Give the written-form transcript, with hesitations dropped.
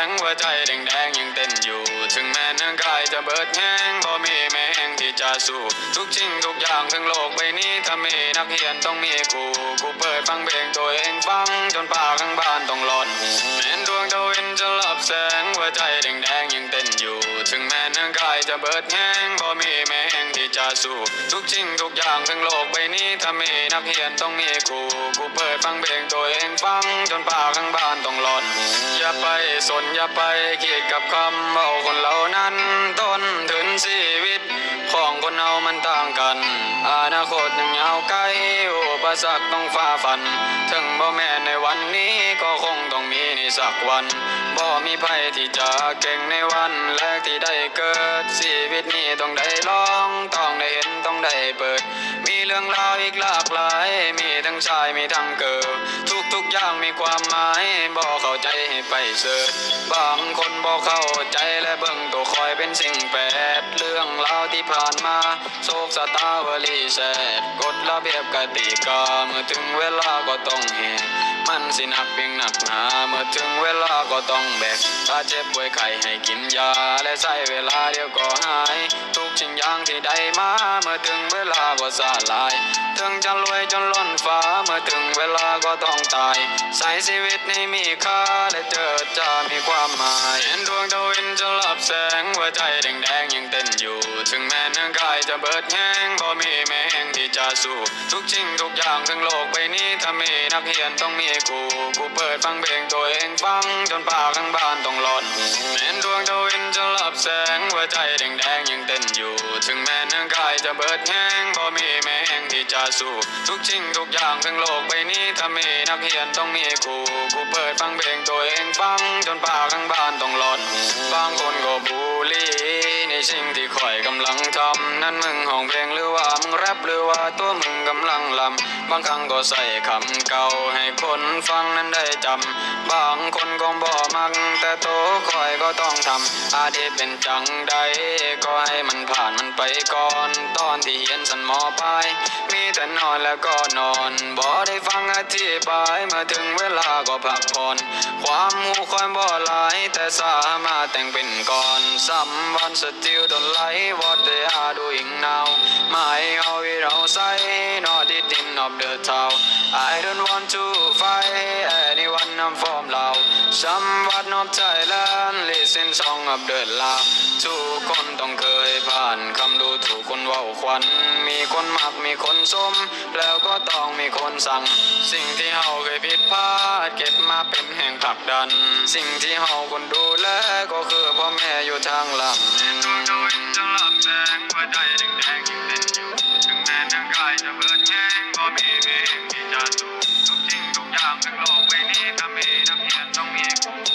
งหัวใจแดงยังเต้นอยู่ถึงแม้ร่างกายจะเบิดแห้งบ่มีแม้แห้งที่จะสู้ทุกสิ่งทุกอย่างทั้งโลกใบนี้ถ้ามีนักเรียนต้องมีกูเปิดฟังเพลงตัวเองฟังจนปากข้างบ้านต้องหลอนหูแม้ดวงตะเวนจะลับแสงหัวใจแดงยังเต้นอยู่ถึงแม้ร่างกายจะเบิดแห้งบ่มีแม้แห้งที่จะสู้ทุกสิ่งทุกอย่างทั้งโลกใบนี้ถ้ามีนักเรียนต้องมีกูเปิดฟังเพลงตัวเองฟังจนปากข้างบ้านต้องหลอนหูอย่าไปสนอย่าไปคิดกับคำเบาคนเหล่านั้นต้นถึงชีวิตของคนเรามันต่างกันอนาคตยังยาวไกลอุปสรรคต้องฝ่าฟันถึงบ่แม่นในวันนี้ก็คงต้องมีในสักวันบ่มีภัยที่จะเก่งในวันแรกที่ได้เกิดชีวิตนี้ต้องได้ลองต้องได้เห็นต้องได้เปิดมีเรื่องราวอีกหลากหลายมีทั้งชายมีทั้งเกิดทุกอย่างมีความหมายบ่เข้าใจให้ไปเสิร์ชบางคนบ่เข้าใจและเบิ่งตัวคอยเป็นสิ่งแปดเรื่องราวที่ผ่านมาโศกสตาวลีแสดกฎระเบียบกติกาเมื่อถึงเวลาก็ต้องเหตุมันสิหนักเพียงหนักหนาเมื่อถึงเวลาก็ต้องแบกถ้าเจ็บป่วยไข้ให้กินยาและใช้เวลาเดียวก็หายทุกสิ่งอย่างที่ได้มาเมื่อถึงเวลาก็สลายถึงจะรวยจนล้นฟ้าเมื่อถึงเวลาก็ต้องตายใช้ชีวิตให้มีค่าและเจอจะมีความหมายเห็นดวงตะเวนจะลับแสงหัวใจแดงยังเต้นอยู่ถึงแม้ร่างกายจะเบิดแห้งบ่มีแม้แห้งที่จะสู้ทุกสิ่งทุกอย่างทั้งโลกใบนี้ถ้ามีนักเรียนต้องมีกูเปิดฟังเพลงตัวเองฟังจนปากข้างบ้านต้องหลอนหูแม้ดวงตะเวนจะลับแสงหัวใจแดงยังเต้นอยู่ถึงแม้ร่างกายจะเบิดแห้งบ่มีแม้แห้งที่จะสู้ทุกสิ่งทุกอย่างทั้งโลกใบนี้ถ้ามีนักเรียนต้องมีกูเปิดฟังเพลงตัวเองฟังจนปากข้างบ้านต้องหลอนหูบางคนก็บูลลี่ในสิ่งที่ข่อยกำลังทำนั่นมึงห้องเพลงหรือว่ามึงแรปหรือว่าตัวมึงกำลังลำบางครั้งก็ใส่คำเก่าให้คนฟังนั้นได้จำบางคนก็บ่มักแต่โตข่อยก็ต้องทำอาจจะเป็นจังใดก็ให้มันผ่านมันไปก่อนตอนที่เรียนสันมอปลายมีแต่นอนแล้วก็นอนบ่ได้ฟังอธิบายเมื่อถึงเวลาก็พักผ่อนความหูคอยบ่หลายแต่สามารถแต่งเป็นก่อน Someone still don't like what they are doing now My how it all say not it in of the town I don't want to fight anyone I'm from Lao Someone of Thailand listen song of the Lao ทุกคนต้องเคยผ่านคำดูถูกคนเว้าขวัญมีคนมักมีคนชมแล้วก็ต้องมีคนสั่งสิ่งที่เฮาเคยผิดพลาดเก็บมาเป็นแห่งผลักดันสิ่งที่เฮาคนดูแลก็คือพ่อแม่อยู่ทางหลังดวงดาวจะลับแสงหัวใจแดงยังเต้นอยู่ถึงแม้ร่างกายจะเบิดแห้งก็มีแม้ที่จะสู้ทุกสิ่งทุกอย่างทั้งโลกใบนี้ถ้ามีนักเรียนต้องมีกู